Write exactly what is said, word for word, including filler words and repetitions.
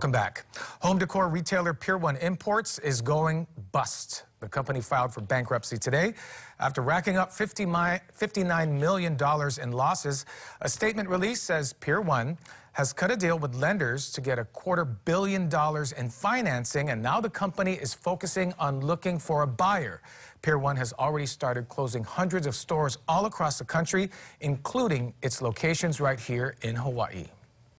Welcome back. Home decor retailer Pier one Imports is going bust. The company filed for bankruptcy today after racking up fifty-nine million dollars in losses. A statement released says Pier one has cut a deal with lenders to get a quarter billion dollars in financing, and now the company is focusing on looking for a buyer. Pier one has already started closing hundreds of stores all across the country, including its locations right here in Hawaii.